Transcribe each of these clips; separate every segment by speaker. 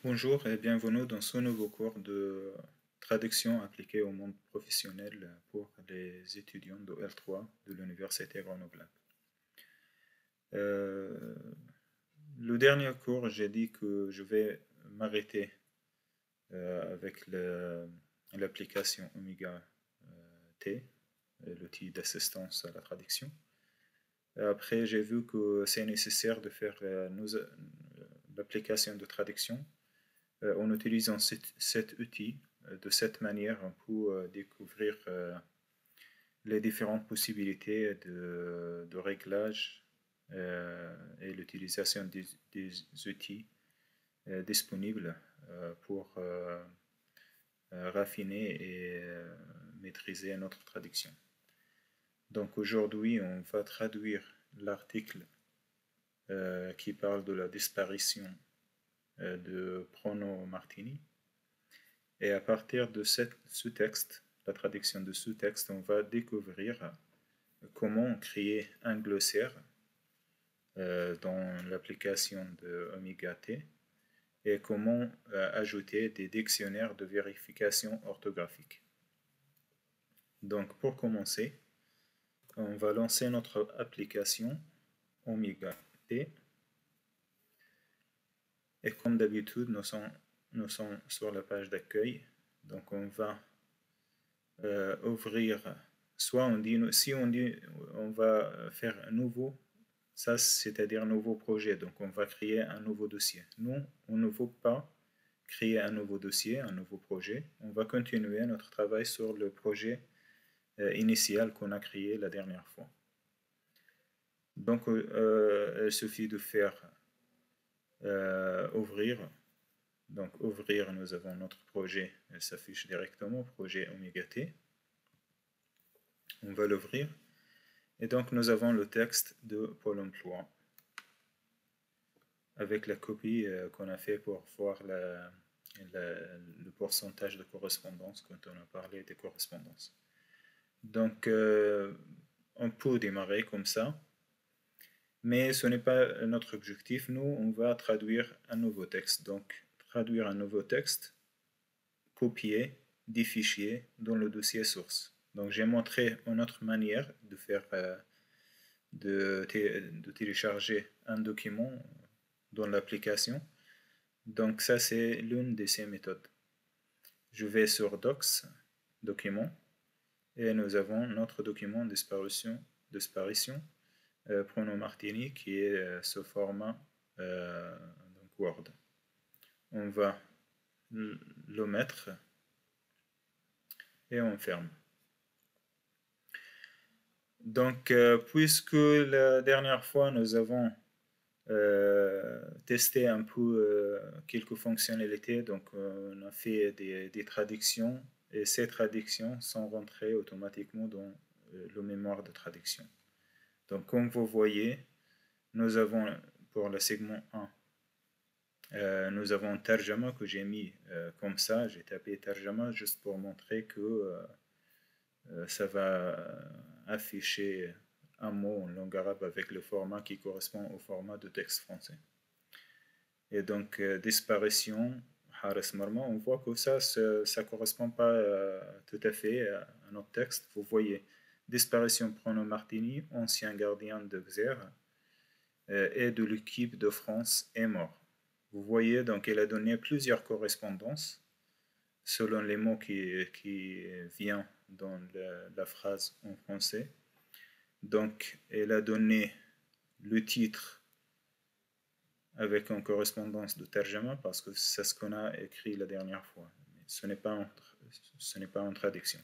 Speaker 1: Bonjour et bienvenue dans ce nouveau cours de traduction appliquée au monde professionnel pour les étudiants de L3 de l'Université Grenoble. Euh, le dernier cours, j'ai dit que je vais m'arrêter avec l'application Omega T, l'outil d'assistance à la traduction. Après, j'ai vu que c'est nécessaire de faire l'application de traduction en utilisant cet outil. De cette manière, on peut découvrir les différentes possibilités de réglage et l'utilisation des outils disponibles pour raffiner et maîtriser notre traduction. Donc aujourd'hui, on va traduire l'article qui parle de la disparition de Bruno Martini. Et à partir de ce texte, la traduction de ce texte, on va découvrir comment créer un glossaire dans l'application de Omega T et comment ajouter des dictionnaires de vérification orthographique. Donc pour commencer, on va lancer notre application Omega T. Et comme d'habitude, nous sommes sur la page d'accueil. Donc on va ouvrir, soit on dit, si on dit on va faire un nouveau, ça c'est-à-dire un nouveau projet. Donc on va créer un nouveau dossier. Nous, on ne veut pas créer un nouveau dossier, un nouveau projet. On va continuer notre travail sur le projet initial qu'on a créé la dernière fois. Donc il suffit de faire ouvrir. Donc ouvrir, nous avons notre projet, elle s'affiche directement, projet Omega T. On va l'ouvrir. Et donc nous avons le texte de Pôle emploi avec la copie qu'on a fait pour voir le pourcentage de correspondance quand on a parlé des correspondances. Donc on peut démarrer comme ça. Mais ce n'est pas notre objectif. Nous, on va traduire un nouveau texte. Donc, traduire un nouveau texte, copier des fichiers dans le dossier source. Donc, j'ai montré une autre manière de faire, de télécharger un document dans l'application. Donc, ça, c'est l'une de ces méthodes. Je vais sur Docs, document, et nous avons notre document disparition Bruno Martini qui est ce format donc Word. On va le mettre et on ferme. Donc puisque la dernière fois nous avons testé un peu quelques fonctionnalités, donc on a fait des traductions et ces traductions sont rentrées automatiquement dans le mémoire de traduction. Donc comme vous voyez, nous avons pour le segment 1, nous avons Tarjama que j'ai mis comme ça, j'ai tapé Tarjama juste pour montrer que ça va afficher un mot en langue arabe avec le format qui correspond au format de texte français. Et donc disparition, Haras Marma, on voit que ça ne correspond pas tout à fait à notre texte. Vous voyez, disparition Bruno Martini, ancien gardien de Xer et de l'équipe de France est mort. Vous voyez, donc elle a donné plusieurs correspondances selon les mots qui viennent dans la phrase en français. Donc elle a donné le titre avec une correspondance de Tarjama parce que c'est ce qu'on a écrit la dernière fois. Mais ce n'est pas en traduction.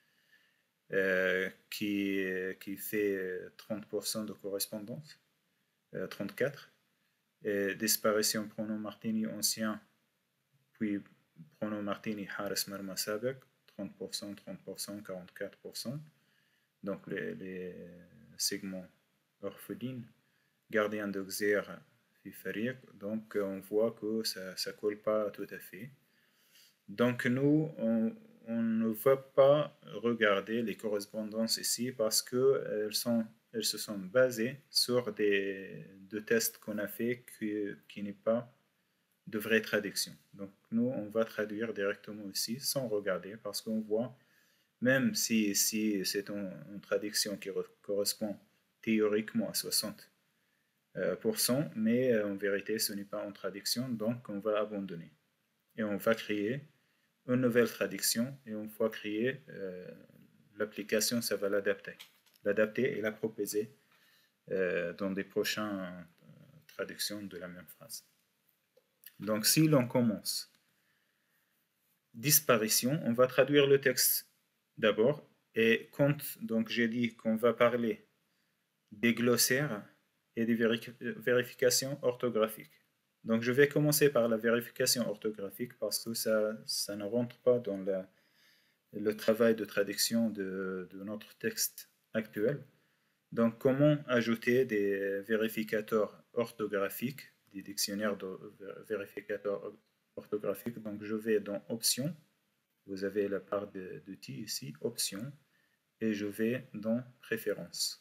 Speaker 1: Qui fait 30% de correspondance, 34%. Et disparition Bruno Martini ancien, puis Bruno Martini Haras Marma Sabek, 30%, 30%, 44%. Donc les segments orphelines. Gardien de Xer, Fifariq. Donc on voit que ça ne colle pas tout à fait. Donc nous, on ne va pas regarder les correspondances ici parce qu'elles se sont basées sur deux tests qu'on a fait qui n'est pas de vraie traduction. Donc nous, on va traduire directement ici sans regarder parce qu'on voit, même si ici c'est une traduction qui correspond théoriquement à 60%, mais en vérité ce n'est pas une traduction, donc on va abandonner. Et on va créer une nouvelle traduction et une fois créée, l'application, ça va l'adapter et la proposer dans des prochaines traductions de la même phrase. Donc si l'on commence disparition, on va traduire le texte d'abord et quand donc j'ai dit qu'on va parler des glossaires et des vérifications orthographiques. Donc je vais commencer par la vérification orthographique parce que ça ne rentre pas dans le travail de traduction de notre texte actuel. Donc comment ajouter des vérificateurs orthographiques, des dictionnaires de vérificateurs orthographiques. Donc je vais dans Options, vous avez la barre d'outils ici, Options, et je vais dans Préférences.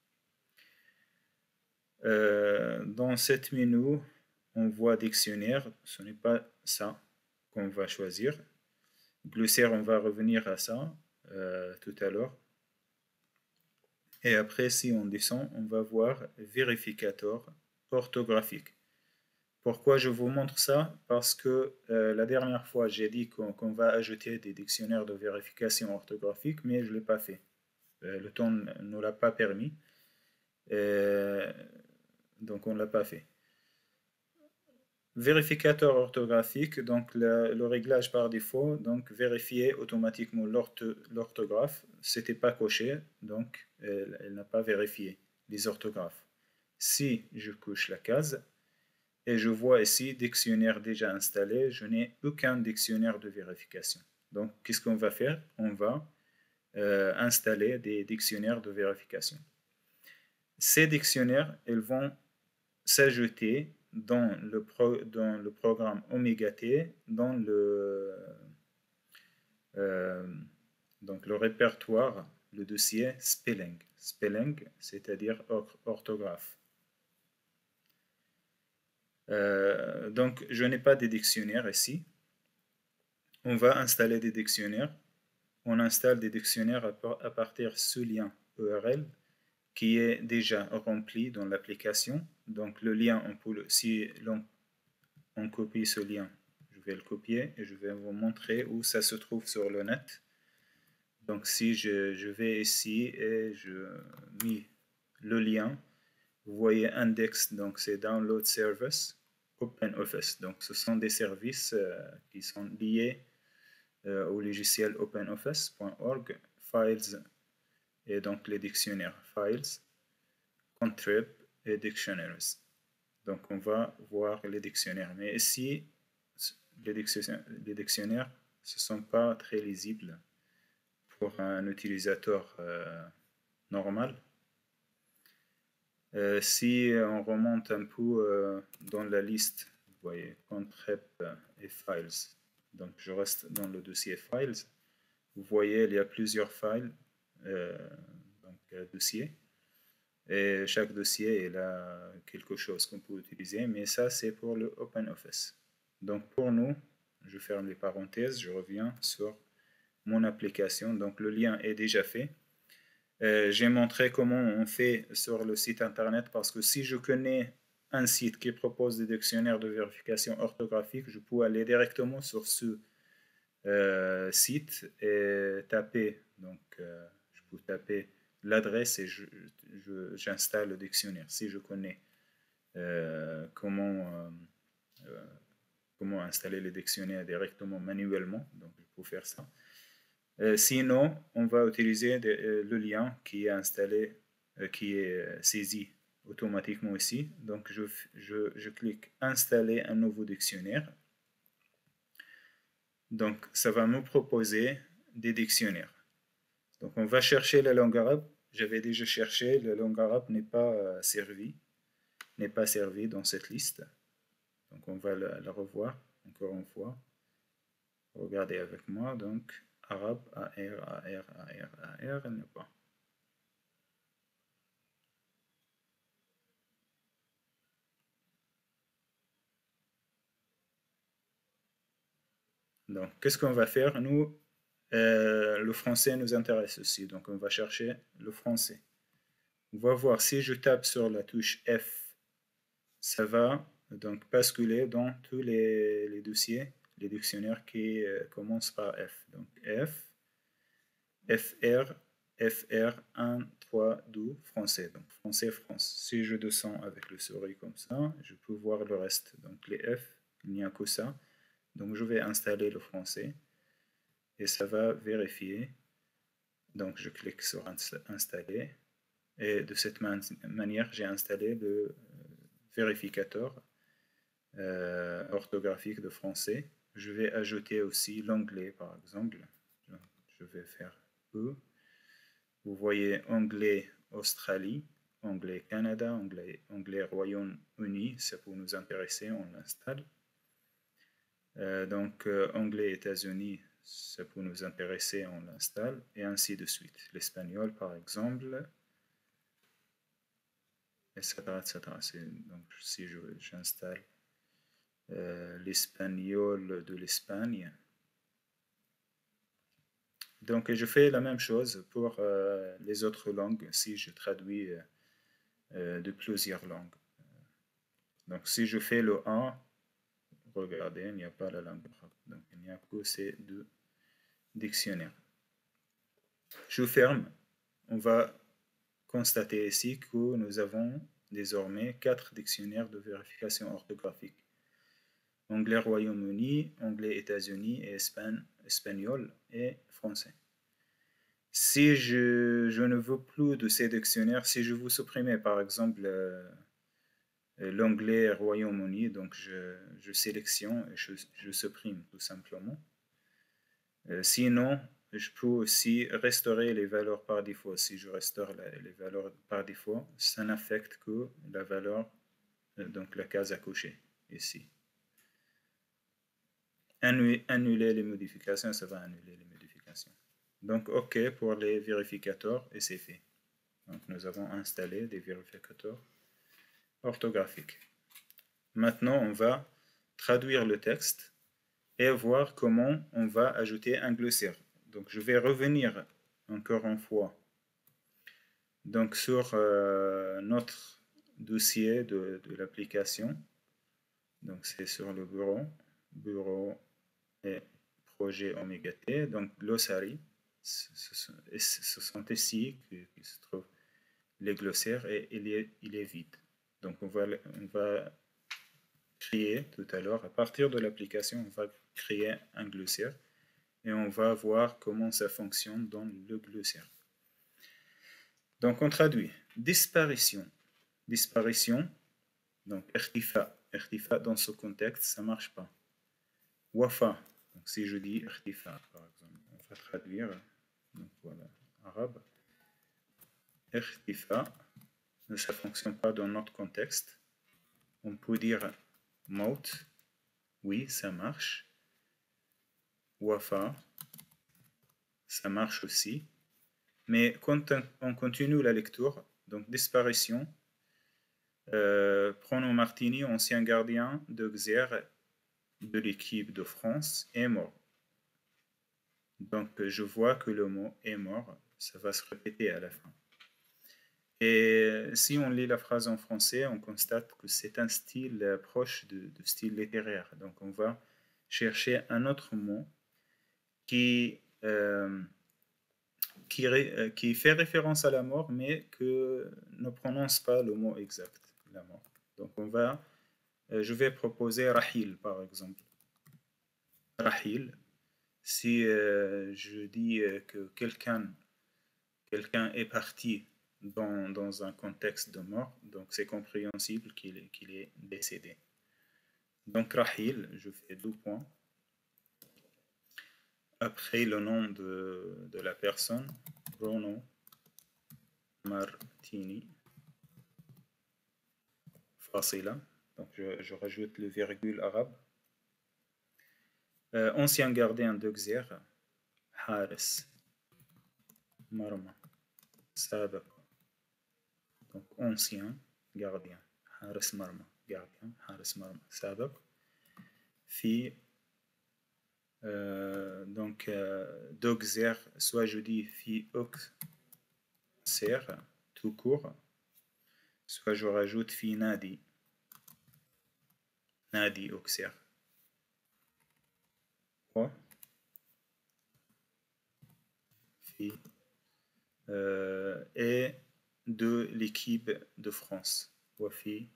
Speaker 1: Dans cette menu, on voit dictionnaire, ce n'est pas ça qu'on va choisir. Glossaire, on va revenir à ça tout à l'heure. Et après, si on descend, on va voir vérificateur orthographique. Pourquoi je vous montre ça? Parce que la dernière fois, j'ai dit qu'on va ajouter des dictionnaires de vérification orthographique, mais je ne l'ai pas fait. Le temps ne l'a pas permis. Donc on ne l'a pas fait. Vérificateur orthographique, donc le réglage par défaut, donc vérifier automatiquement l'orthographe, c'était pas coché, donc elle n'a pas vérifié les orthographes. Si je coche la case et je vois ici dictionnaire déjà installé, je n'ai aucun dictionnaire de vérification. Donc qu'est-ce qu'on va faire? On va installer des dictionnaires de vérification. Ces dictionnaires, ils vont s'ajouter dans le programme Omega T, dans donc le répertoire, le dossier Spelling. Spelling, c'est-à-dire orthographe. Donc, je n'ai pas de dictionnaire ici. On va installer des dictionnaires. On installe des dictionnaires à partir de ce lien URL qui est déjà rempli dans l'application. Donc le lien, si on copie ce lien, je vais le copier et je vais vous montrer où ça se trouve sur le net. Donc si je vais ici et je mets le lien, vous voyez index, donc c'est Download Service, OpenOffice. Donc ce sont des services qui sont liés au logiciel openoffice.org, Files, et donc les dictionnaires Files, Contrib et Dictionaries. Donc on va voir les dictionnaires. Mais ici, les dictionnaires ne sont pas très lisibles pour un utilisateur normal. Si on remonte un peu dans la liste, vous voyez Contrib et Files. Donc je reste dans le dossier Files. Vous voyez, il y a plusieurs files, donc dossiers. Et chaque dossier il a quelque chose qu'on peut utiliser, mais ça c'est pour le OpenOffice. Donc pour nous, je ferme les parenthèses, je reviens sur mon application. Donc le lien est déjà fait. J'ai montré comment on fait sur le site internet parce que si je connais un site qui propose des dictionnaires de vérification orthographique, je peux aller directement sur ce site et taper. Donc je peux taper l'adresse et j'installe le dictionnaire si je connais comment installer les dictionnaires directement manuellement. Donc je peux faire ça. Sinon, on va utiliser le lien qui est installé, qui est saisi automatiquement ici. Donc je clique installer un nouveau dictionnaire. Donc ça va me proposer des dictionnaires. Donc on va chercher la langue arabe. J'avais déjà cherché, la langue arabe n'est pas servie dans cette liste. Donc on va la revoir encore une fois. Regardez avec moi. Donc arabe, elle n'est pas. Donc, qu'est-ce qu'on va faire? Nous, le français nous intéresse aussi. Donc, on va chercher le français. On va voir si je tape sur la touche F, ça va donc basculer dans tous les dossiers, les dictionnaires qui commencent par F. Donc, F, FR, FR 1, 3, 2, français. Donc, français, France. Si je descends avec le souris comme ça, je peux voir le reste. Donc, les F, il n'y a que ça. Donc, je vais installer le français et ça va vérifier. Donc, je clique sur installer et de cette manière, j'ai installé le vérificateur orthographique de français. Je vais ajouter aussi l'anglais, par exemple. Je vais faire E. Vous voyez anglais Australie, anglais Canada, anglais Royaume-Uni, ça peut nous intéresser, on l'installe. Donc anglais États-Unis, ça peut nous intéresser, on l'installe, et ainsi de suite. L'espagnol, par exemple, etc. etc. Donc si j'installe l'espagnol de l'Espagne, donc je fais la même chose pour les autres langues si je traduis de plusieurs langues. Donc si je fais le 1, regardez, il n'y a pas la langue arabe. Donc il n'y a que ces deux dictionnaires. Je ferme. On va constater ici que nous avons désormais 4 dictionnaires de vérification orthographique. Anglais Royaume-Uni, anglais États-Unis et espagnol et français. Si je ne veux plus de ces dictionnaires, si je veux supprimer par exemple l'anglais Royaume-Uni, donc je sélectionne et je supprime tout simplement. Sinon, je peux aussi restaurer les valeurs par défaut. Si je restaure les valeurs par défaut, ça n'affecte que la valeur, donc la case à cocher ici. Annuler les modifications, ça va annuler les modifications. Donc, OK pour les vérificateurs et c'est fait. Donc, nous avons installé des vérificateurs orthographiques. Maintenant, on va traduire le texte et voir comment on va ajouter un glossaire. Donc, je vais revenir encore une fois donc, sur notre dossier de l'application. Donc, c'est sur le bureau et projet Omega T. Donc, glossary, ce sont ici que se trouvent les glossaires et il est vide. Donc, on va créer tout à l'heure, à partir de l'application, on va créer un glossaire et on va voir comment ça fonctionne dans le glossaire. Donc, on traduit disparition. Disparition, donc irtifa dans ce contexte, ça ne marche pas. Wafa, donc si je dis irtifa par exemple, on va traduire, donc voilà, arabe. Irtifa, ça ne fonctionne pas dans notre contexte. On peut dire maut, oui, ça marche. Wafa, ça marche aussi. Mais quand on continue la lecture, donc disparition, Pronom Martini, ancien gardien de Xer de l'équipe de France, est mort. Donc je vois que le mot est mort, ça va se répéter à la fin. Et si on lit la phrase en français, on constate que c'est un style proche de style littéraire. Donc on va chercher un autre mot qui fait référence à la mort, mais que ne prononce pas le mot exact, la mort. Donc je vais proposer Rahil par exemple. Rahil, si je dis que quelqu'un est parti dans un contexte de mort, donc c'est compréhensible qu'il est décédé. Donc Rahil, je fais 2 points. Après le nom de la personne, Bruno Martini, Fasila, donc je rajoute le virgule arabe. Ancien gardien de Xer, Haris Marma, Sabak. Donc ancien gardien, Haris Marma, gardien, Haris Marma, Sabak. في Donc, d'Auxerre, soit je dis fi Auxerre, tout court, soit je rajoute fi Nadi, Nadi Auxerre. Fi, et de l'équipe de France. وفي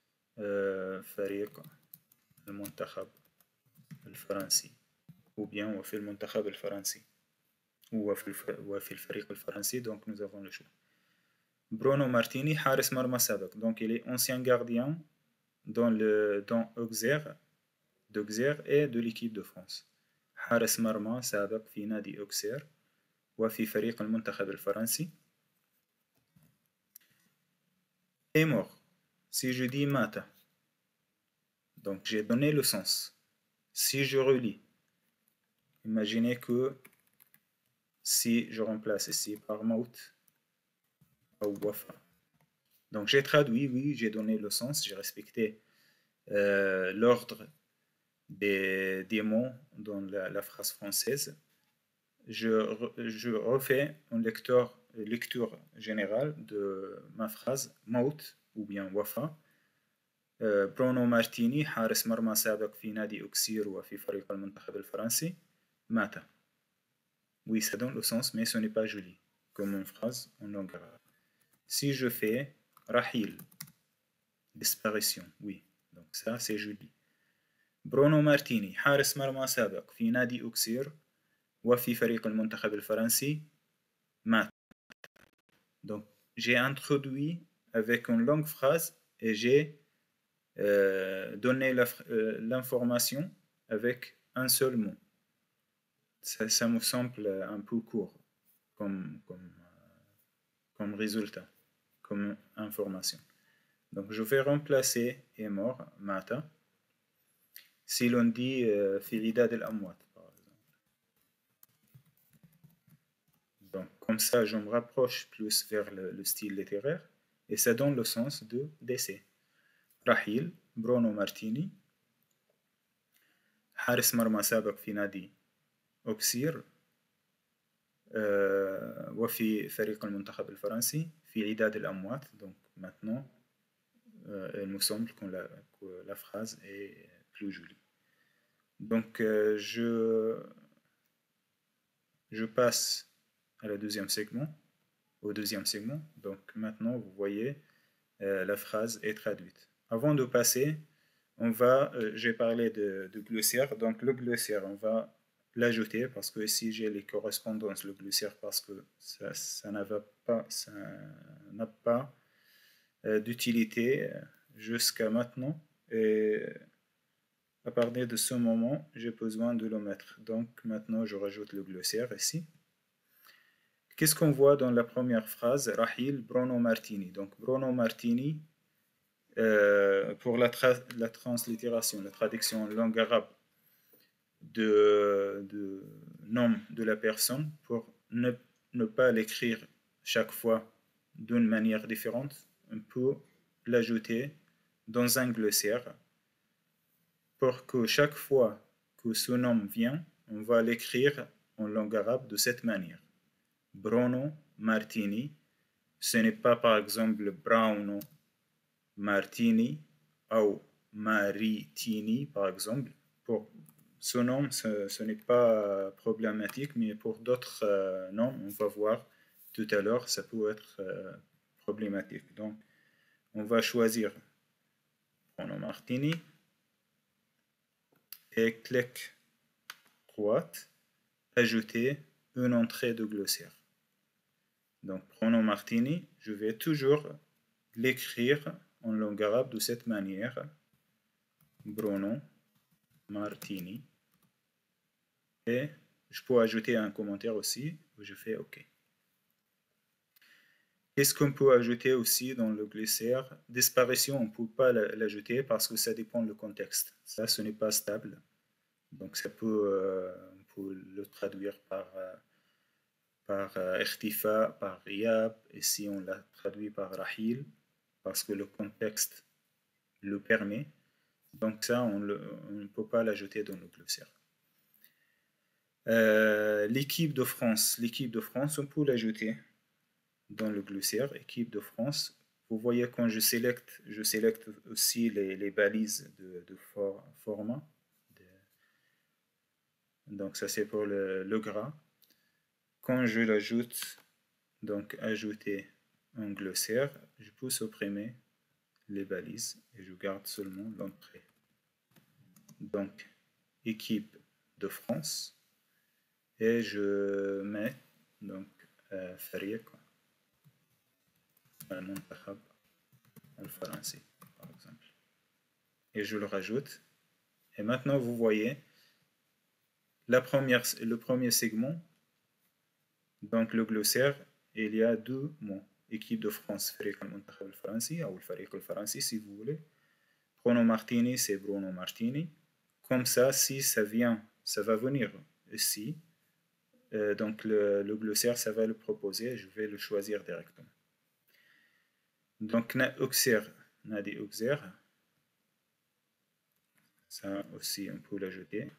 Speaker 1: فريق المنتخب الفرنسي ou bien وفي المنتخب الفرنسي وفي الفريق الفرنسي. Donc nous avons le choix. Bruno Martini حارس مرمى سابق, donc il est ancien gardien dans Auxerre et de l'équipe de France. حارس مرمى سابق في نادي أوكسير وفي فريق المنتخب الفرنسي. Est mort. Si je dis mata, donc j'ai donné le sens. Si je relis, imaginez que si je remplace ici par maut ou wafa. Donc j'ai traduit, oui, j'ai donné le sens, j'ai respecté l'ordre des mots dans la phrase française. Je refais une lecture générale de ma phrase maut ou bien wafa. برونو مارتيني حارس مرمى سابق في نادي أوكسير وفي فريق المنتخب الفرنسي مات. Oui, ça donne le sens, mais ce n'est pas joli comme une phrase en langue arabe. Si je fais Rahil, disparition, oui, donc ça c'est joli. برونو مارتيني حارس مرمى سابق في نادي أوكسير وفي فريق المنتخب الفرنسي مات. Donc j'ai introduit avec une longue phrase et j'ai donné l'information avec un seul mot. Ça me semble un peu court comme résultat, comme information. Donc je vais remplacer est mort, mata. Si l'on dit fi idad al-amwat, par exemple. Donc comme ça, je me rapproche plus vers le style littéraire et ça donne le sens de décès. رحيل برونو مارتيني حارس مرمى سابق في نادي أوكسير وفي فريق المنتخب الفرنسي في عداد الأموات. Donc maintenant il me semble que la phrase est plus jolie. Donc je passe à au deuxième segment. Donc maintenant vous voyez la phrase est traduite. Avant de passer, j'ai parlé de glossaire, donc le glossaire, on va l'ajouter parce que ici j'ai les correspondances, le glossaire, parce que ça n'a pas d'utilité jusqu'à maintenant, et à partir de ce moment, j'ai besoin de le mettre. Donc maintenant, je rajoute le glossaire ici. Qu'est-ce qu'on voit dans la première phrase? Rahil Bruno Martini. Donc Bruno Martini, pour la translittération, la traduction en langue arabe de nom de la personne, pour ne pas l'écrire chaque fois d'une manière différente, on peut l'ajouter dans un glossaire pour que chaque fois que ce nom vient, on va l'écrire en langue arabe de cette manière. Bruno Martini, ce n'est pas par exemple Bruno Martini ou Maritini par exemple. Pour ce nom, ce n'est pas problématique, mais pour d'autres noms, on va voir tout à l'heure, ça peut être problématique. Donc, on va choisir Bruno Martini et clic droite, ajouter une entrée de glossaire. Donc, Bruno Martini, je vais toujours l'écrire en langue arabe de cette manière. Bruno Martini. Et je peux ajouter un commentaire aussi, où je fais OK. Qu'est-ce qu'on peut ajouter aussi dans le glossaire? Disparition, on ne peut pas l'ajouter parce que ça dépend du contexte. Ça, ce n'est pas stable. Donc, on peut le traduire par ikhtifa, par riyab. Ici, on l'a traduit par rahil, parce que le contexte le permet. Donc ça, on ne peut pas l'ajouter dans le glossaire. L'équipe de France. L'équipe de France, on peut l'ajouter dans le glossaire. Équipe de France. Vous voyez quand je sélecte aussi les balises de format. Donc ça c'est pour le gras. Quand je l'ajoute, donc ajouter un glossaire, je peux supprimer les balises et je garde seulement l'entrée. Donc équipe de France et je mets donc فريق المنتخب الفرنسي par exemple et je le rajoute et maintenant vous voyez le premier segment, donc le glossaire, il y a deux mots, équipe de France, فريق المنتخب الفرنسي ou الفريق الفرنسي si vous voulez. Bruno Martini, c'est Bruno Martini. Comme ça, si ça vient, ça va venir ici. Donc le glossaire, ça va le proposer, je vais le choisir directement. Donc Auxerre, Nadi Auxerre, ça aussi on peut l'ajouter.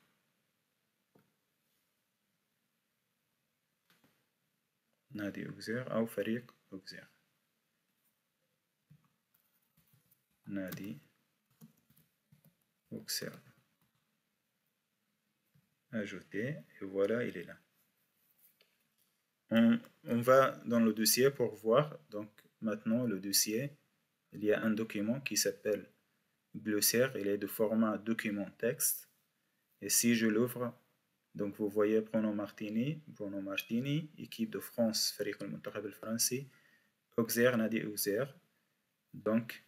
Speaker 1: نادي أوكزير أو فريق أوكزير. نادي أوكسير. Ajouter, et voilà, il est là. On va dans le dossier pour voir. Donc maintenant, le dossier, il y a un document qui s'appelle glossaire. Il est de format document texte. Et si je l'ouvre, donc vous voyez Bruno Martini, équipe de France, فريق المنتخب الفرنسي, Auxerre, Nadi Auxerre. Donc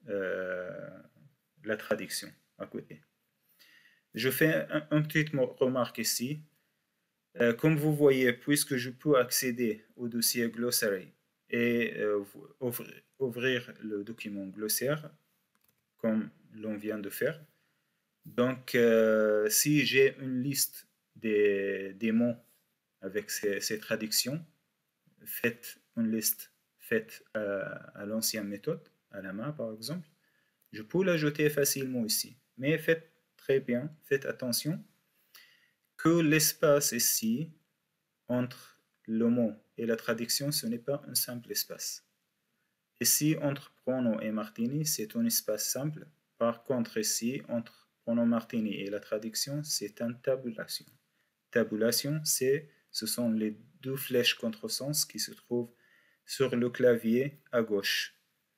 Speaker 1: la traduction à côté. Je fais une petite remarque ici. Comme vous voyez, puisque je peux accéder au dossier glossary et ouvrir le document glossaire, comme l'on vient de faire, donc si j'ai une liste des mots avec ces traductions, faites une liste faite à l'ancienne méthode, à la main par exemple, je peux l'ajouter facilement ici. Mais faites très bien, faites attention que l'espace ici entre le mot et la traduction, ce n'est pas un simple espace. Ici, entre Bruno et Martini, c'est un espace simple. Par contre, ici, entre Bruno Martini et la traduction, c'est une tabulation. Tabulation, ce sont les deux flèches contresens qui se trouvent sur le clavier à gauche.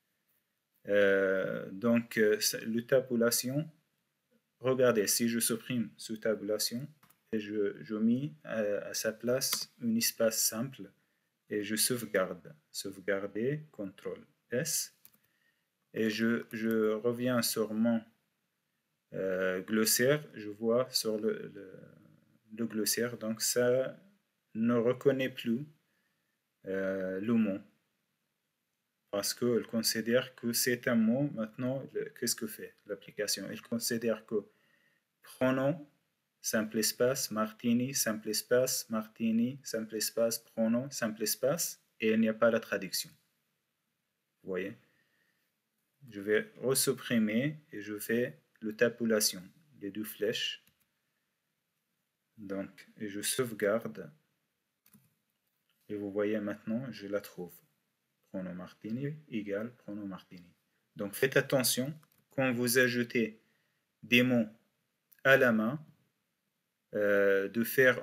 Speaker 1: Donc, le tabulation, regardez, si je supprime ce tabulation et je mets à sa place un espace simple et je sauvegarde, sauvegarder, CTRL S, et je reviens sur mon glossaire, je vois sur le glossaire, donc ça ne reconnaît plus le mot parce qu'elle considère que c'est un mot. Maintenant, qu'est-ce que fait l'application? Elle considère que pronom, simple espace, Martini, simple espace, Martini, simple espace, pronom, simple espace, et il n'y a pas la traduction. Vous voyez? Je vais resupprimer et je fais le tabulation, les deux flèches. Donc, et je sauvegarde. Et vous voyez maintenant, je la trouve. Pronom Martini égale pronom Martini. Donc faites attention, quand vous ajoutez des mots à la main, de faire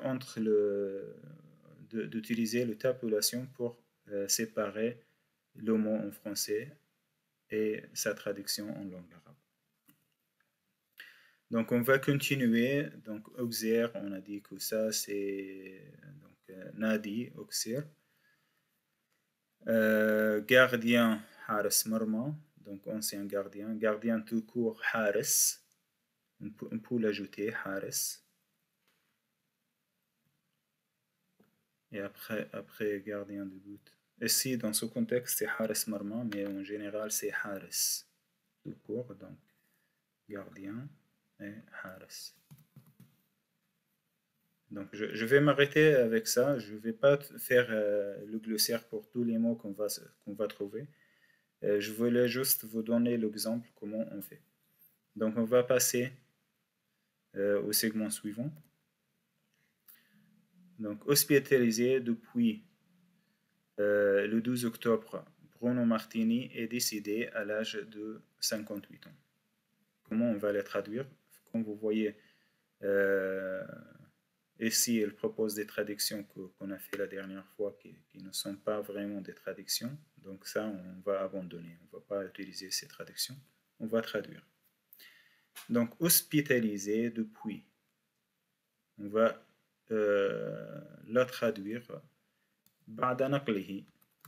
Speaker 1: d'utiliser le tabulation pour séparer le mot en français et sa traduction en langue arabe. Donc on va continuer. Donc Auxerre, on a dit que ça c'est Nadi Auxerre. Gardien Haris Marma, donc ancien gardien. Gardien tout court Haris. On peut l'ajouter Haris. Et après gardien de but. Ici, dans ce contexte, c'est Haris Marma, mais en général, c'est Haris. Tout court, donc gardien et Haris. Donc, je vais m'arrêter avec ça. Je ne vais pas faire le glossaire pour tous les mots qu'on va trouver. Je voulais juste vous donner l'exemple comment on fait. Donc, on va passer au segment suivant. Donc, hospitalisé depuis le 12 octobre, Bruno Martini est décédé à l'âge de 58 ans. Comment on va les traduire? Comme vous voyez, ici, elle propose des traductions qu'on a fait la dernière fois qui ne sont pas vraiment des traductions. Donc ça, on va abandonner. On ne va pas utiliser ces traductions. On va traduire. Donc, hospitalisé depuis. On va la traduire. بعد نقله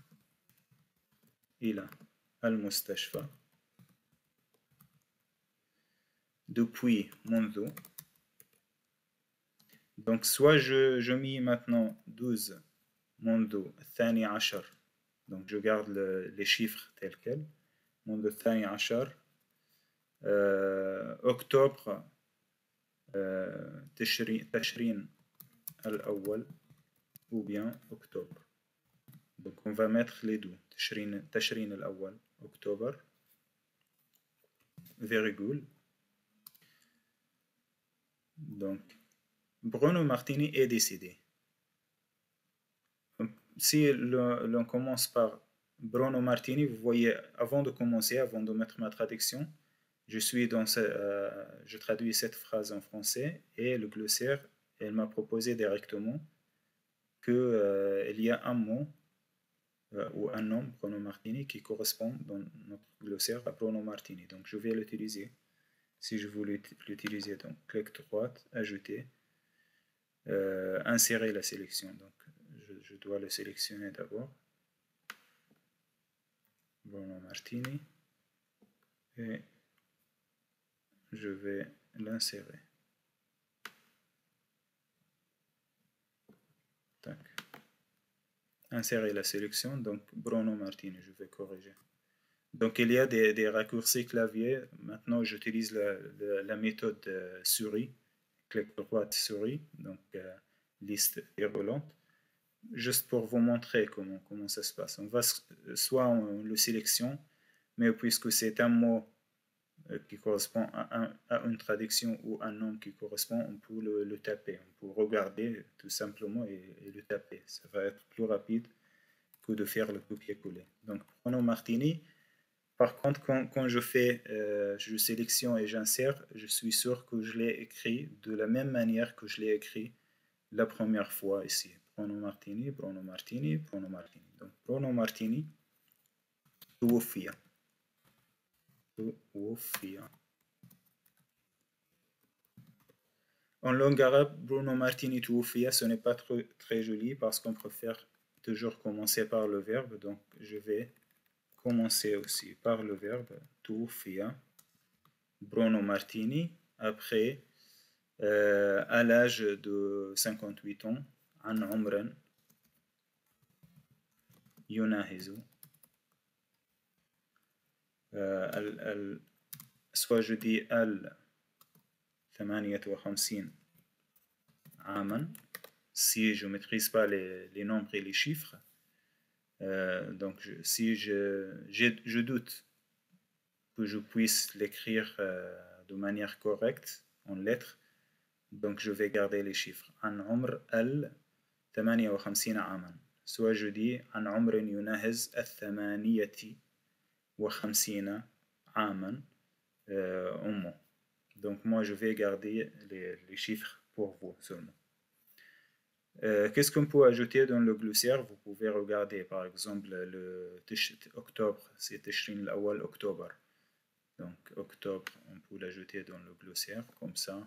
Speaker 1: إلى المستشفى. Depuis, منذ. Donc, soit je mets maintenant 12 منذ الثاني عشر. Donc, je garde les chiffres tels quels. منذ الثاني عشر. أكتوبر تشرين الأول ou bien octobre. Donc, on va mettre les deux. تشرين الأول octobre virgule. Donc, Bruno Martini est décédé. Si l'on commence par Bruno Martini, vous voyez, avant de commencer, avant de mettre ma traduction, je traduis cette phrase en français et le glossaire, elle m'a proposé directement qu'il y a un mot ou un nom, Bruno Martini, qui correspond dans notre glossaire à Bruno Martini. Donc je vais l'utiliser. Si je voulais l'utiliser, donc clic droite, ajouter, insérer la sélection. Donc je dois le sélectionner d'abord. Bruno Martini. Et je vais l'insérer. Tac. Insérer la sélection, donc Bruno Martini, je vais corriger. Donc il y a des raccourcis clavier. Maintenant j'utilise la méthode souris, clic droite souris, donc liste virgulante, juste pour vous montrer comment ça se passe. On va soit on le sélectionne, mais puisque c'est un mot qui correspond à une traduction ou un nom qui correspond, on peut le taper. On peut regarder tout simplement et le taper. Ça va être plus rapide que de faire le copier-coller. Donc, Bruno Martini. Par contre, quand je sélectionne et j'insère, je suis sûr que je l'ai écrit de la même manière que je l'ai écrit la première fois ici. Bruno Martini, Bruno Martini, Bruno Martini. Donc, Bruno Martini, توفي. En langue arabe, Bruno Martini توفي, ce n'est pas très joli parce qu'on préfère toujours commencer par le verbe. Donc, je vais commencer aussi par le verbe توفي. Bruno Martini, après, à l'âge de 58 ans, عن عمر يناهز soit je dis al 58 عاما si je ne maîtrise pas les nombres et les chiffres. Donc si je doute que je puisse l'écrire de manière correcte en lettres, donc je vais garder les chiffres. عن عمر ال 58 عاما. Soit je dis عن عمر يناهز 58 عاما au moins. Donc moi je vais garder les chiffres pour vous seulement. Qu'est-ce qu'on peut ajouter dans le glossaire? Vous pouvez regarder par exemple le octobre, c'est تشرين الأول octobre. Donc octobre, on peut l'ajouter dans le glossaire comme ça.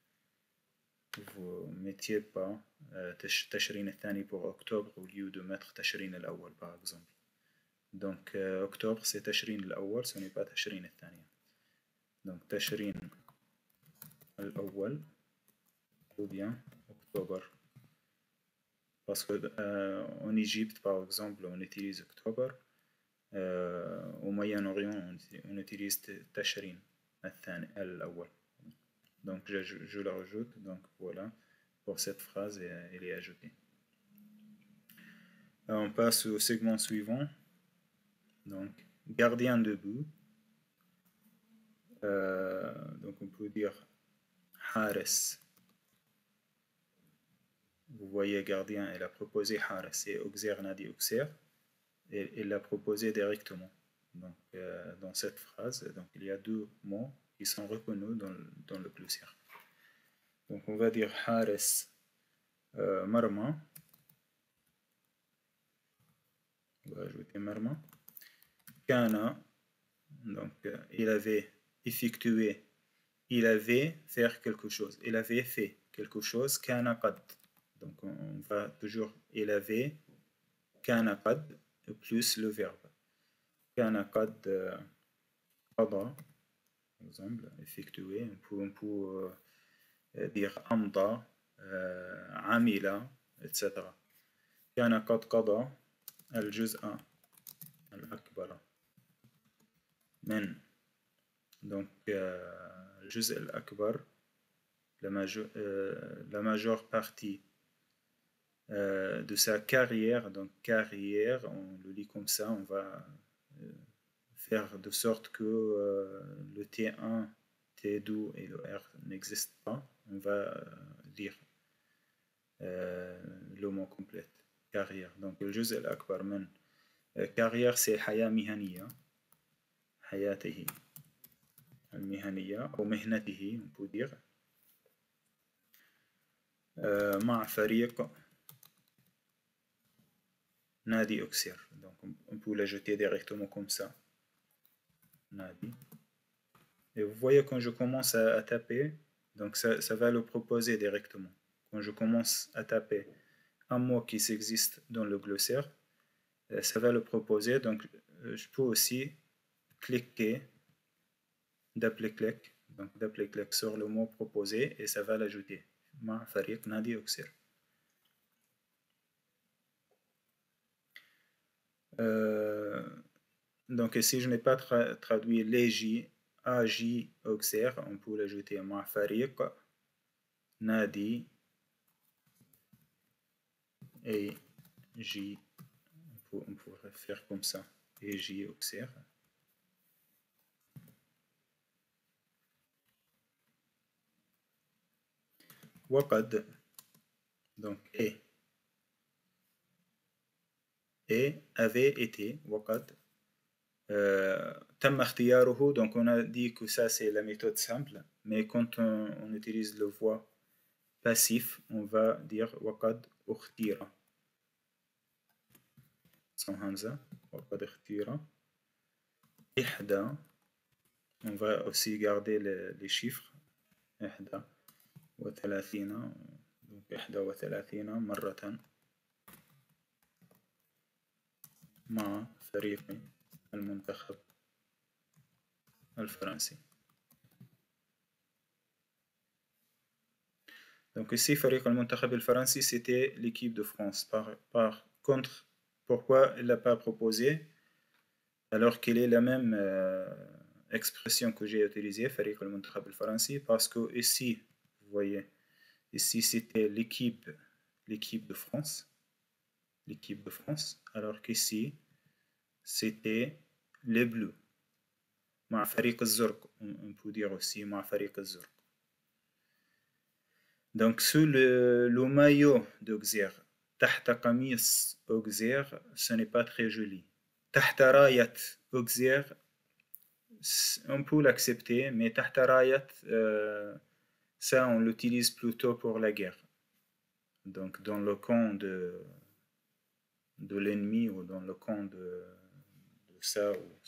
Speaker 1: Vous ne mettiez pas تشرين الثاني pour octobre au lieu de mettre تشرين الأول par exemple. Donc octobre c'est تشرين الأول, ce n'est pas تشرين الثاني. Donc تشرين الأول ou bien octobre. Parce qu'en Égypte, par exemple, on utilise octobre. Au Moyen-Orient, on utilise تشرين الثاني الأول. Donc je la rajoute. Donc voilà, pour cette phrase, elle est ajoutée. On passe au segment suivant. Donc, gardien debout. Donc on peut dire حارس vous voyez gardien, il a proposé Hares et Auxerre Nadi Auxerre, et il l'a proposé directement. Donc, dans cette phrase, donc, il y a deux mots qui sont reconnus dans le glossaire. Donc on va dire Hares Marma. On va ajouter Marma. Kana, donc il avait effectué, il avait fait quelque chose, il avait fait quelque chose. Kana qad. Donc on va toujours, il avait Kana qad plus le verbe. Kana qad qada, par exemple, effectué. On peut dire amda, amila, etc. كان قد قضى الجزء الأكبر من donc الجزء الأكبر la majeure partie de sa carrière. Donc carrière, on le lit comme ça, on va faire de sorte que le T1, T2 et le R n'existent pas. On va lire le mot complet. carrière. Donc الجزء الأكبر من carrière c'est حياة مهنية، حياته المهنية أو مهنته on peut dire مع فريق نادي أوكسير. Donc on peut l'ajouter directement comme ça. Nadi. Et vous voyez quand je commence à taper, donc ça va le proposer directement. Quand je commence à taper un mot qui existe dans le glossaire, ça va le proposer. Donc je peux aussi cliquer, d'appeler-clic, donc d'appeler-clic sur le mot proposé et ça va l'ajouter. مع فريق نادي أوكسير. Donc si je n'ai pas traduit les J, AJ Auxerre, on peut l'ajouter مع فريق نادي et J, on pourrait faire comme ça, et J Auxerre. وقد, donc et avait été, وقد تم اختياره. Donc on a dit que ça c'est la méthode simple, mais quand on utilise le voix passif, on va dire وقد اختير sans hamza. وقد اختير إحدى, on va aussi garder les chiffres. إحدى وثلاثين, donc إحدى وثلاثين مرة مع فريق المنتخب الفرنسي. Donc ici, فريق المنتخب الفرنسي, c'était l'équipe de France. Par contre, pourquoi il ne l'a pas proposé alors qu'il est la même expression que j'ai utilisée, فريق المنتخب الفرنسي, parce que ici, vous voyez, ici c'était l'équipe de France, alors qu'ici c'était les Bleus. مع فريق الزرق, on peut dire aussi مع فريق الزرق. Donc sous le maillot d'Auxerre, تحت قميص Auxerre, ce n'est pas très joli. تحت راية Auxerre, on peut l'accepter, mais تحت راية, ça on l'utilise plutôt pour la guerre. Donc dans le camp de l'ennemi ou dans le camp de ça,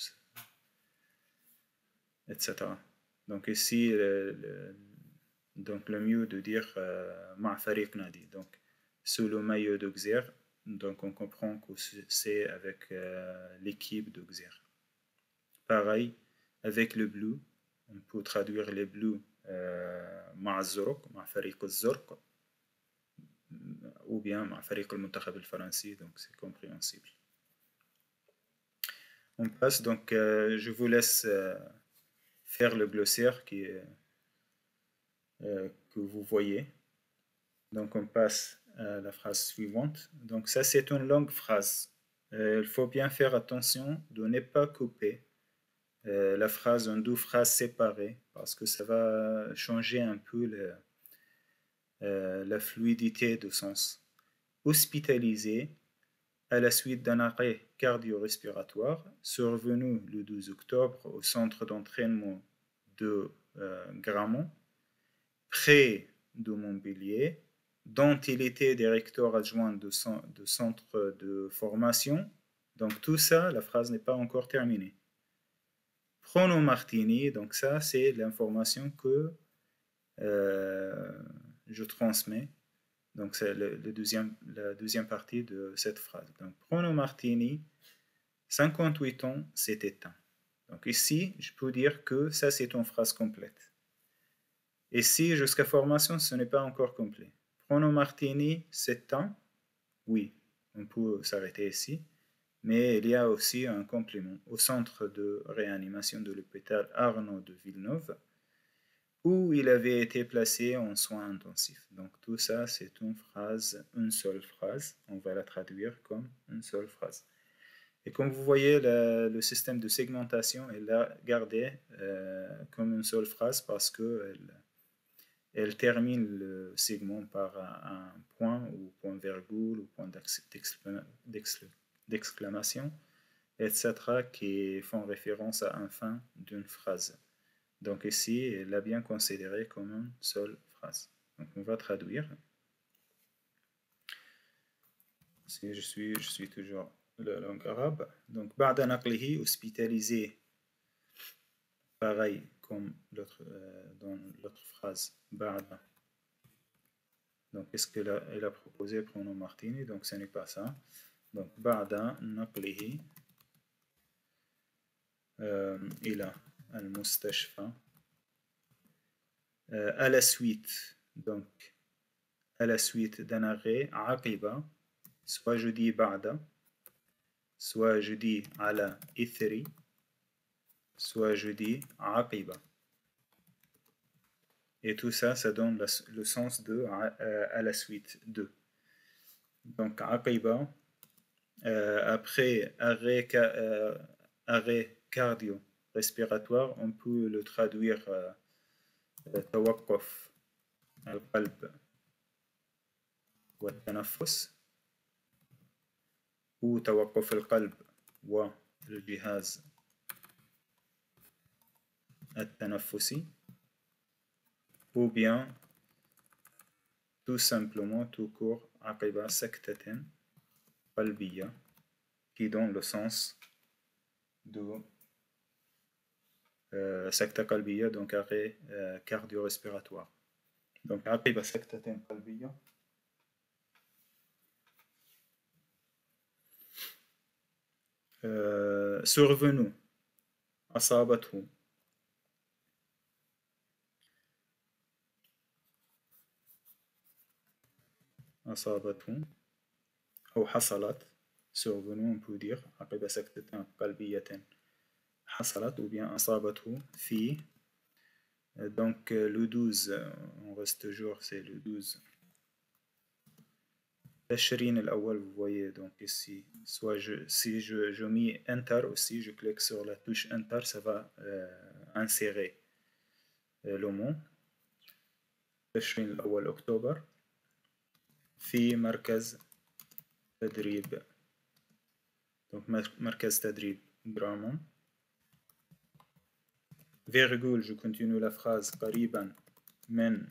Speaker 1: etc. Donc ici, donc le mieux de dire مع فريق نادي, donc sous le maillot d'Auxerre, donc on comprend que c'est avec l'équipe d'Auxerre. Pareil avec le bleu, on peut traduire les bleus مع الزرق, مع فريق الزرق, ou bien مع فريق المنتخب الفرنسي, donc c'est compréhensible. On passe, donc je vous laisse faire le glossaire que vous voyez. Donc on passe à la phrase suivante. Donc ça c'est une longue phrase. Il faut bien faire attention de ne pas couper la phrase en deux phrases séparées parce que ça va changer un peu la fluidité de sens. Hospitalisé à la suite d'un arrêt cardio-respiratoire survenu le 12 octobre au centre d'entraînement de Grammont, près de Montpellier, dont il était directeur adjoint de centre de formation. Donc tout ça, la phrase n'est pas encore terminée. Prono Martini, donc ça c'est l'information que je transmets. Donc c'est la deuxième partie de cette phrase. Donc Prono Martini, 58 ans, s'est éteint. Donc ici, je peux dire que ça c'est une phrase complète. Ici, jusqu'à formation, ce n'est pas encore complet. Prono Martini s'éteint, oui, on peut s'arrêter ici, mais il y a aussi un complément au centre de réanimation de l'hôpital Arnaud de Villeneuve, où il avait été placé en soins intensifs. Donc tout ça, c'est une phrase, une seule phrase. On va la traduire comme une seule phrase. Et comme vous voyez, le système de segmentation, elle l'a gardé comme une seule phrase parce qu'elle termine le segment par un point ou point virgule ou point d'exclamation, etc., qui font référence à un fin d'une phrase. Donc ici, elle l'a bien considéré comme une seule phrase. Donc on va traduire. Si je suis toujours la langue arabe. Donc, بعد نقله, hospitalisé, pareil comme dans l'autre phrase, بعد. Donc, qu'est-ce qu'elle a proposé pronom Martini? Donc, ce n'est pas ça. Donc, بعد نقله إلى المستشفى à la suite. Donc, à la suite d'un arrêt, عقب, soit je dis بعد, soit je dis على إثر, soit je dis عقب. Et tout ça, ça donne le sens de à la suite de. Donc, عقب, après arrêt cardio-respiratoire, on peut le traduire توقف القلب والتنفس ou توقف القلب والجهاز التنفسي, ou bien tout simplement tout court عقب سكتة قلبية, qui donne le sens de سكتة قلبية, donc arrêt cardio-respiratoire. Donc عقب سكتة قلبية. survenu, أصابته. أصابته أو حصلت, survenu on peut dire عقب سكتة قلبية حصلت, ou bien أصابته في. Donc le 12, on reste toujours, c'est le 12. تشرين الأول, vous voyez donc ici, soit si je mets Enter aussi, je clique sur la touche Enter, ça va insérer le mot. تشرين الأول أكتوبر في مركز تدريب, donc مركز تدريب Grammont. Virgule, je continue la phrase قريبا من.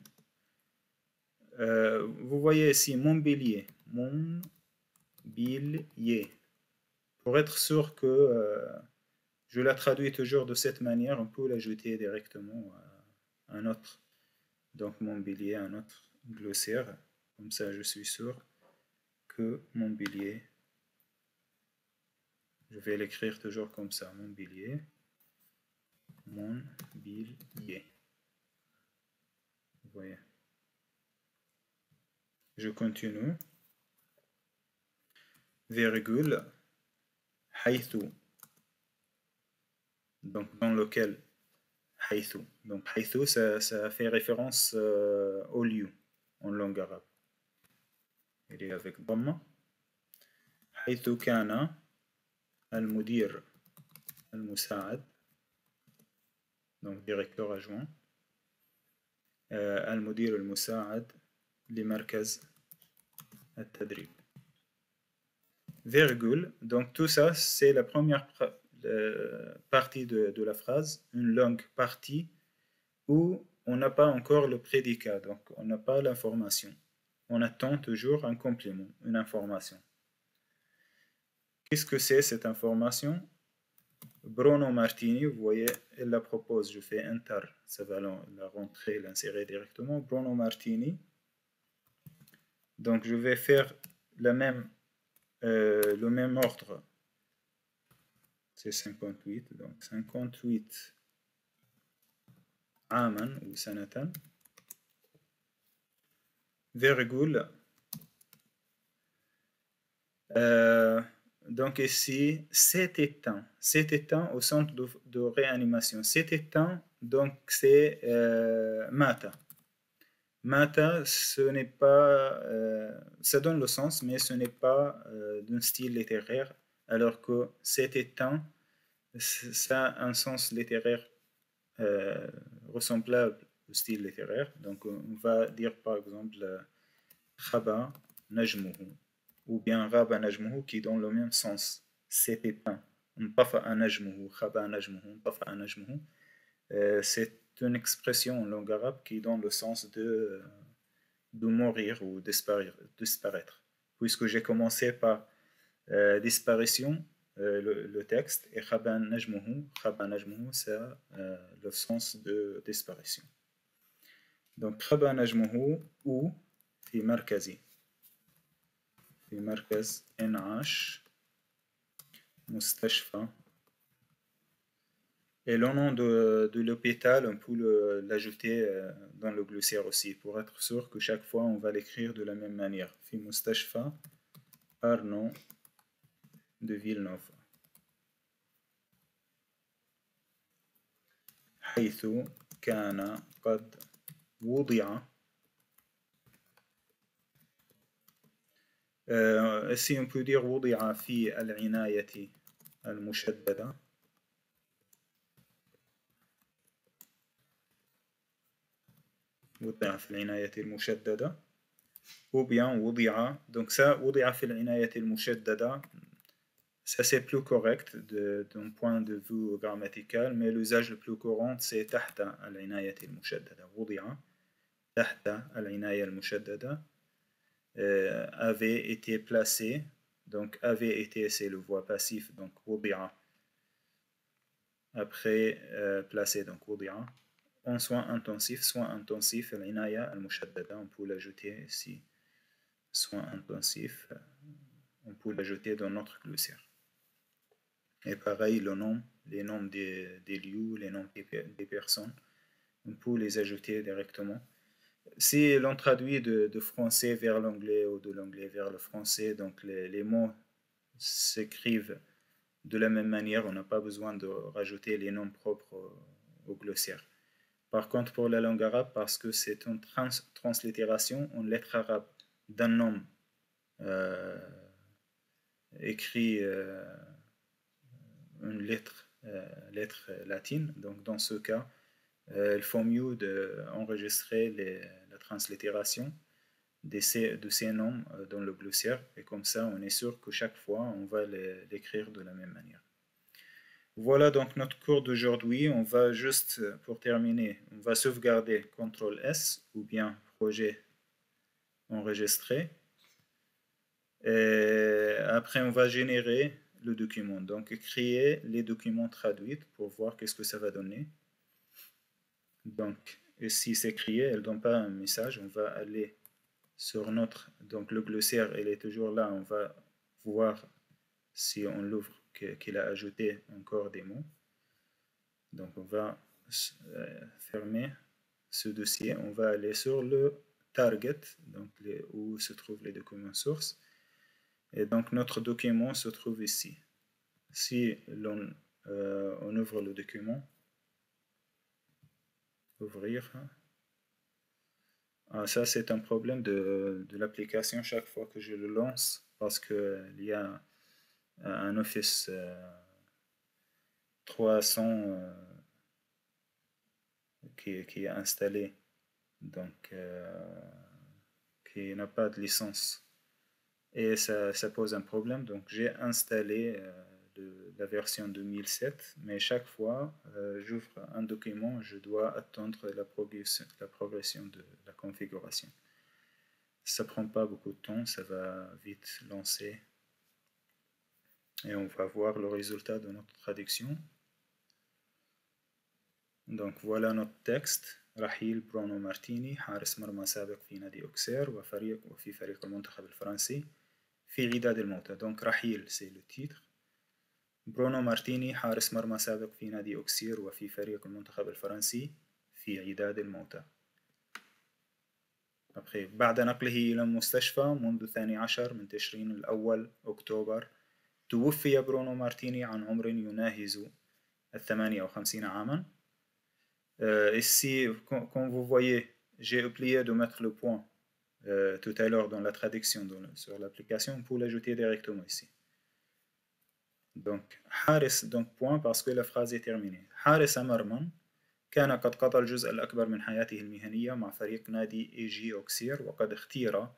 Speaker 1: Vous voyez ici Montpellier. Montpellier. Pour être sûr que je la traduis toujours de cette manière, on peut l'ajouter directement à un autre. Donc Montpellier, un autre glossaire. Comme ça, je suis sûr que Montpellier, je vais l'écrire toujours comme ça. Montpellier. Montpellier. Vous voyez. Je continue. Virgule. حيث. Donc dans lequel. حيث. Donc حيث, ça fait référence au lieu en langue arabe. Il est avec ضمة. حيث كان المدير المساعد, donc directeur adjoint, المدير المساعد لمركز التدريب. Virgule, donc tout ça c'est la première partie de la phrase, une longue partie où on n'a pas encore le prédicat, donc on n'a pas l'information. On attend toujours un complément, une information. Qu'est-ce que c'est cette information? Bruno Martini, vous voyez, elle la propose, je fais enter, ça va la rentrer, l'insérer directement. Bruno Martini. Donc je vais faire le même ordre. C'est 58, donc 58 عاما ou sanatan, virgule. Donc ici, c'est éteint au centre de réanimation. C'est éteint, donc c'est mata. Mata, ce n'est pas, ça donne le sens, mais ce n'est pas d'un style littéraire, alors que c'est éteint, ça a un sens littéraire ressemblable au style littéraire. Donc on va dire par exemple khaba najmuhu ou bien raba najmuhu qui donne le même sens. C'est éteint. Ntafa najmuhu, khaba najmuhu, ntafa najmuhu. C'est une expression en langue arabe qui donne le sens de mourir ou disparaître. Puisque j'ai commencé par disparition, le texte, et khaban najmuhu, ça le sens de disparition. Donc khaban najmuhu ou fi markazi, fi markaz NH mustashfa. Et le nom de l'hôpital, on peut l'ajouter dans le glossaire aussi, pour être sûr que chaque fois on va l'écrire de la même manière. Fi mustashfa Arnaud de Villeneuve. حيث كان قد وضع. Ici on peut dire وضع في العناية المشددة. وضع في العناية المشددة. Ou bien وضع. Donc ça, وضع في العناية المشددة. Ça c'est plus correct d'un point de vue grammatical, mais l'usage le plus courant c'est تحت العناية المشددة. وضع تحت العناية المشددة. Avait été placé, donc avait été c'est le voie passif, donc وضع après placé, donc وضع en soin intensif العناية المشددة, on peut l'ajouter ici, soin intensif, on peut l'ajouter dans notre glossaire. Et pareil, les noms des lieux, les noms des personnes, on peut les ajouter directement. Si l'on traduit de français vers l'anglais ou de l'anglais vers le français, donc les mots s'écrivent de la même manière, on n'a pas besoin de rajouter les noms propres au glossaire. Par contre, pour la langue arabe, parce que c'est une translittération en lettres arabes d'un nom écrit une lettre latine, donc dans ce cas, il faut mieux enregistrer la translittération de ces noms dans le glossaire, et comme ça on est sûr que chaque fois on va l'écrire de la même manière. Voilà donc notre cours d'aujourd'hui. On va juste, pour terminer, on va sauvegarder CTRL S ou bien projet enregistré. Et après on va générer le document, donc créer les documents traduits pour voir qu'est-ce que ça va donner. Donc si c'est créé, elle ne donne pas un message, on va aller sur notre, donc le glossaire il est toujours là, on va voir si on l'ouvre qu'il a ajouté encore des mots. Donc on va fermer ce dossier, on va aller sur le target, donc où se trouvent les documents sources, et donc notre document se trouve ici. Si on ouvre le document, ouvrir, ça c'est un problème de l'application chaque fois que je le lance, parce qu'il y a un Office 300 qui est installé, donc qui n'a pas de licence. Et ça pose un problème. Donc j'ai installé la version 2007, mais chaque fois j'ouvre un document, je dois attendre la progression de la configuration. Ça prend pas beaucoup de temps, ça va vite lancer. Et on va voir le résultat de notre traduction. Donc voilà notre texte. رحيل برونو مارتيني حارس مرمى سابق في نادي أوكسير وفي فريق المنتخب الفرنسي في عداد الموتى. Donc رحيل c'est le titre. برونو مارتيني حارس مرمى سابق في نادي أوكسير وفي فريق المنتخب الفرنسي في عداد الموتى. Après, بعد نقله إلى المستشفى منذ 12 من تشرين الأول أكتوبر توفي برونو مارتيني عن عمر يناهز 58 عاما. Ici, comme vous voyez, j'ai oublié de mettre le point tout à l'heure dans la traduction sur l'application pour l'ajouter directement ici. Donc, حارس, donc point parce que la phrase est terminée. حارس مرمى كان قد قضى الجزء الأكبر من حياته المهنية مع فريق نادي إي جي أوكسير وقد اختير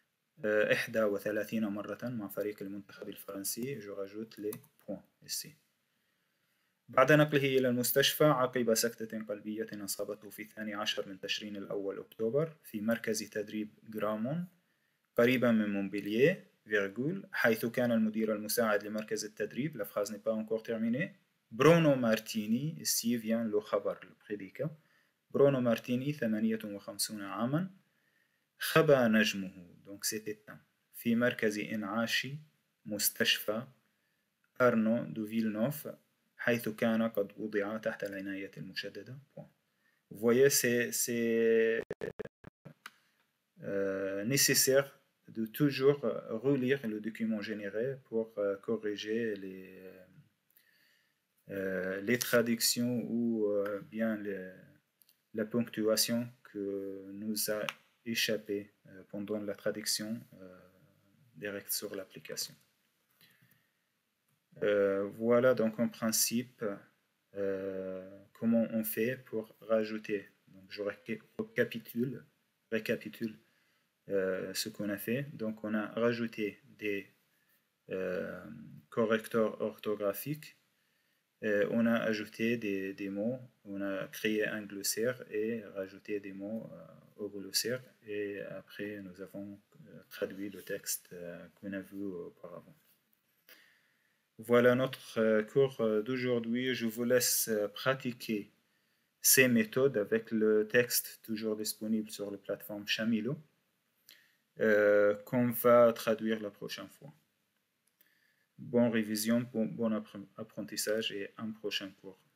Speaker 1: 31 مرة مع فريق المنتخب الفرنسي. Je rajoute les points ici. بعد نقله إلى المستشفى عقب سكتة قلبية أصابته في 12 من تشرين الأول أكتوبر في مركز تدريب غرامون قريبا من مونبلييه حيث كان المدير المساعد لمركز التدريب. La phrase n'est pas encore terminée. برونو مارتيني, ici vient le خبر, le prédicat. برونو مارتيني 58 عاما خبا نجمه, donc c'est éteint, في مركز إنعاشي مستشفى أرنو دو فيلنوف حيث كان قد وضع تحت العناية المشددة. Vous voyez, c'est nécessaire de toujours relire le document généré pour corriger les traductions ou bien la ponctuation que nous a échappé pendant la traduction directe sur l'application. Voilà donc en principe comment on fait pour rajouter. Donc je récapitule ce qu'on a fait. Donc on a rajouté des correcteurs orthographiques, on a ajouté des mots, on a créé un glossaire et rajouté des mots au glossaire, et après nous avons traduit le texte qu'on a vu auparavant. Voilà notre cours d'aujourd'hui. Je vous laisse pratiquer ces méthodes avec le texte toujours disponible sur la plateforme Shamilo qu'on va traduire la prochaine fois. Bonne révision, bon apprentissage et un prochain cours.